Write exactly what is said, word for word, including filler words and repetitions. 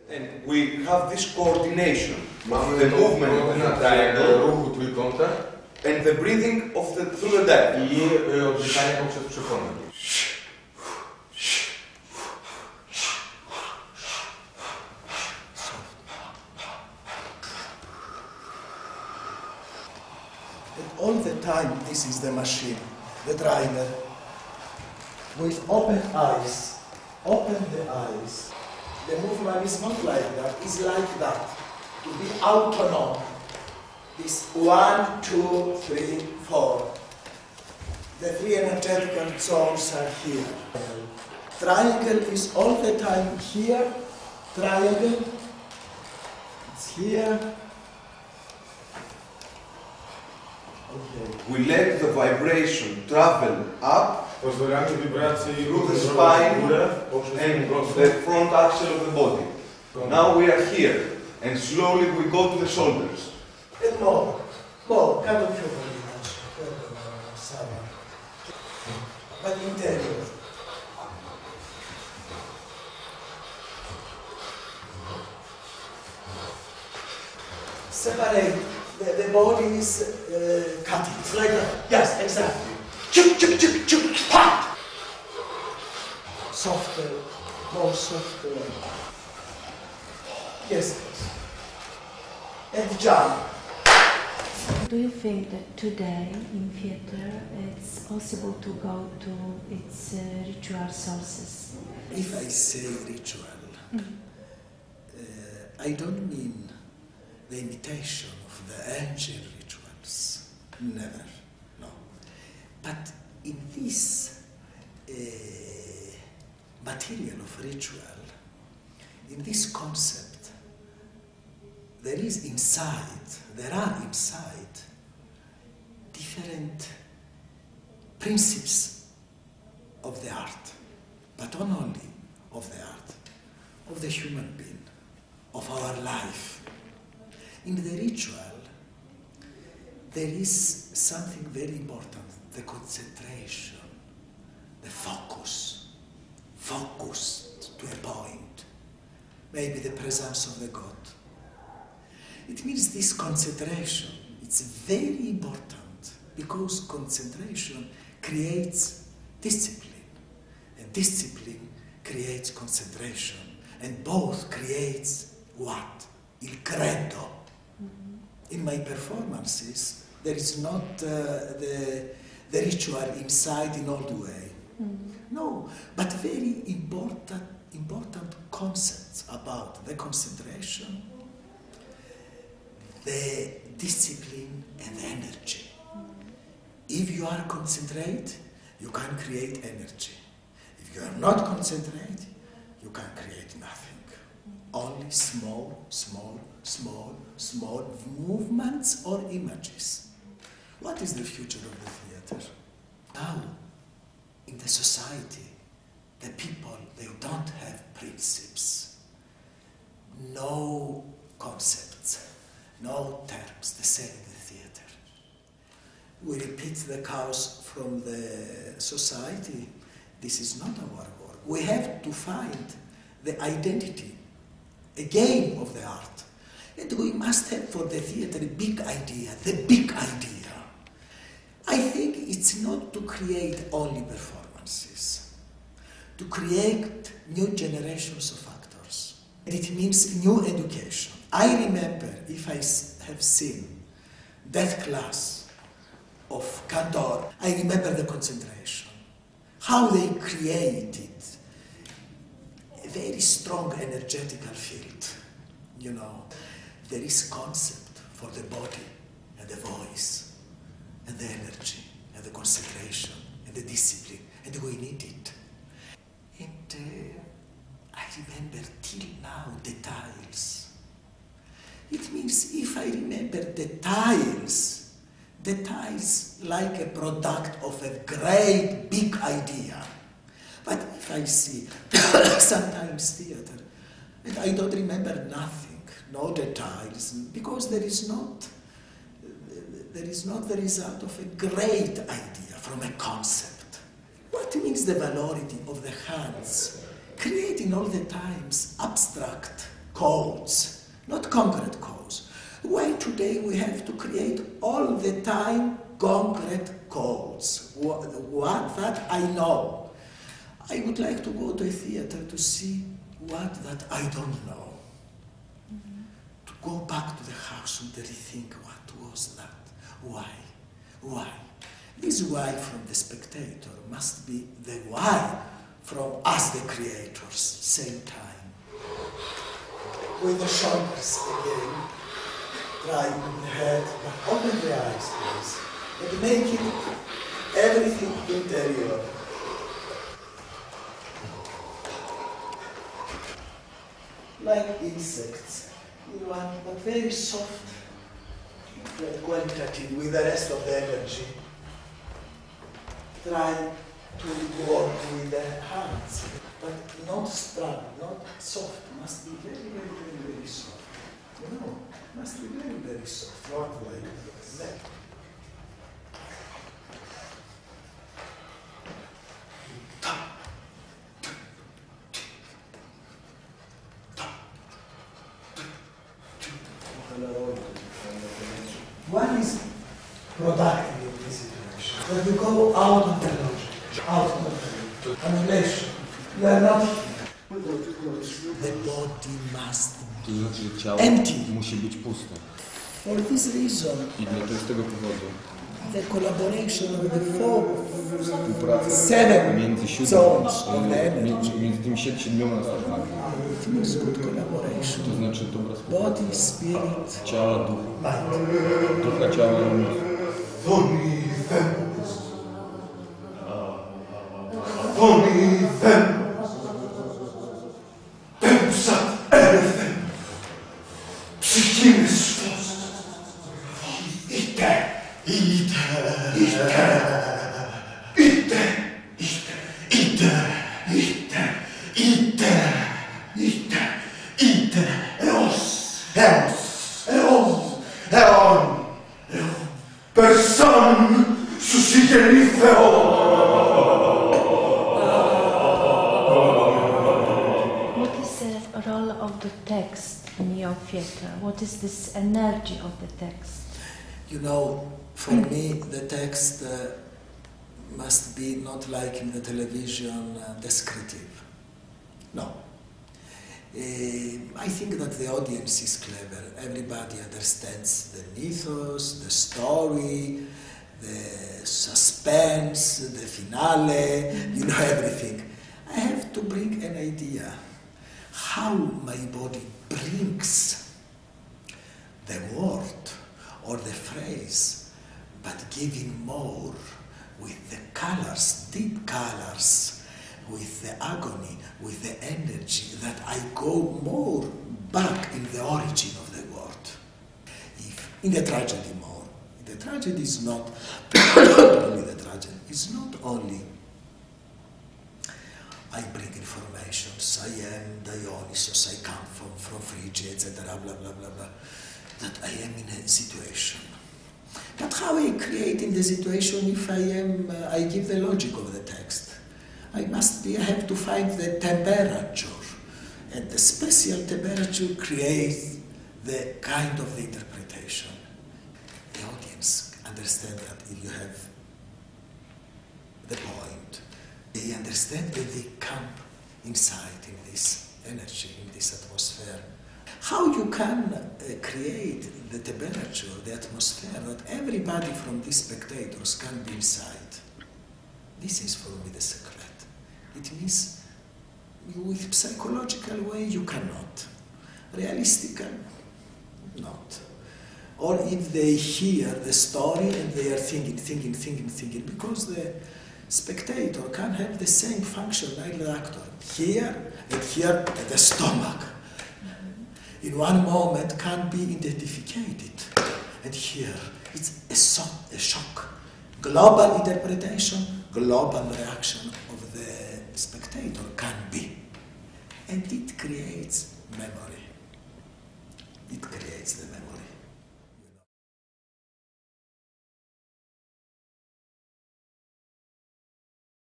And we have this coordination Mamy of the movement of the koordynację triangle ruchu trójkąta and the breathing of the through the diaphragm. i y, oddychanie poprzez przepłonę. And all the time this is the machine, the trainer. With open eyes, open the eyes. The movement is not like that, it's like that. To be autonomous. This one, two, three, four. The three energetical zones are here. Triangle is all the time here. Triangle. It's here. Okay. We let the vibration travel up Pozwalamy wibracji through the spine and the front axle of the body. Now we are here, and slowly we go to the shoulders. And more, more, kind of human but interior. Separate, the, the body is uh, cutting, it's like that. Yes, exactly. Chuk, chuk, chuk, chuk, pat! Softer, more softer. Yes, yes. And jump. Do you think that today in theater it's possible to go to its uh, ritual sources? If I say ritual, mm. uh, I don't mean the imitation of the ancient rituals. Never, no. But in this uh, material of ritual, in this concept, there is inside, there are inside different principles of the art, but not only of the art, of the human being, of our life. In the ritual, there is something very important, the concentration, the focus, focus to a point, maybe the presence of the God. It means this concentration, it's very important because concentration creates discipline and discipline creates concentration and both creates what? Il credo. In my performances, there is not uh, the, the ritual inside in old way. Mm. No, but very important, important concepts about the concentration, the discipline and the energy. Mm. If you are concentrated, you can create energy. If you are not concentrated, you can create nothing. Only small, small, small, small movements or images. What is the future of the theater? Now, in the society, the people, they don't have principles, no concepts, no terms, the same in the theater. We repeat the chaos from the society. This is not our work. We have to find the identity, a game of the art. And we must have for the theater a big idea, the big idea. I think it's not to create only performances, to create new generations of actors. And it means new education. I remember, if I have seen that class of Cantor, I remember the concentration, how they created a very strong energetical field, you know. There is concept for the body and the voice and the energy and the concentration and the discipline, and we need it. And uh, I remember till now the tiles. It means if I remember the tiles, the tiles like a product of a great big idea. But if I see sometimes theater, and I don't remember nothing, no details, because there is not, there is not the result of a great idea from a concept. What means the validity of the hands, creating all the times abstract codes, not concrete codes. Why today we have to create all the time concrete codes? What, what that I know. I would like to go to a theater to see what that I don't know. Mm-hmm. To go back to the house and rethink what was that? Why? Why? This why from the spectator must be the why from us the creators, same time. With the shoulders again, try with the head, but open the eyes please, and make it everything interior. Like insects, you want but very soft, but qualitative with the rest of the energy. Try to work with the hands, but not strong, not soft, must be very, very, very, very soft. You know, must be very, very soft, not like that. One is productive in this situation, but we go out of the logic, out of the annihilation. We are not. The body must To znaczy ciało empty. musi być puste. For this reason, I dlatego z tego powodu the collaboration of the four, współpraca seven między siódmą, zones of the e, energy. między, między tymi sied- siedmioma stopniami. It means good To collaboration. znaczy dobra współpraca Body, spirit, ciała, ducha, mind. ducha, ciała i umysłu. Only them. Only them. Tempsat everything. Psychistos. Ite. Ite. Ite. Ite. Ite. Ite. Ite. Ite. Ite. Eos. Eos. Eos. Eon. Eon. Person susciterife. What is the role of the text in your theater? What is this energy of the text? You know, for me, the text uh, must be not like in the television, uh, descriptive. No. Uh, I think that the audience is clever. Everybody understands the mythos, the story, the suspense, the finale, you know, everything. I have to bring an idea how my body brings the word or the phrase, but giving more with the colors, deep colors, with the agony, with the energy, that I go more back in the origin of the word. If in the tragedy more, the tragedy is not only the tragedy, it's not only I bring informations, I am Dionysos, I come from, from Phrygia, et cetera, blah, blah, blah, blah, that I am in a situation. But how I create in the situation if I am, uh, I give the logic of the text? I must be, I have to find the temperature, and the special temperature creates the kind of the interpretation. The audience understand that if you have the point, they understand that they come inside in this energy, in this atmosphere. How you can uh, create the temperature, the atmosphere, that everybody from these spectators can be inside. This is for me the secret. It means with psychological way you cannot. Realistical, not. Or if they hear the story and they are thinking, thinking, thinking, thinking, because the spectator can have the same function like the actor. Here and here at the stomach. In one moment can be identified, and here it's a, so, a shock. Global interpretation, global reaction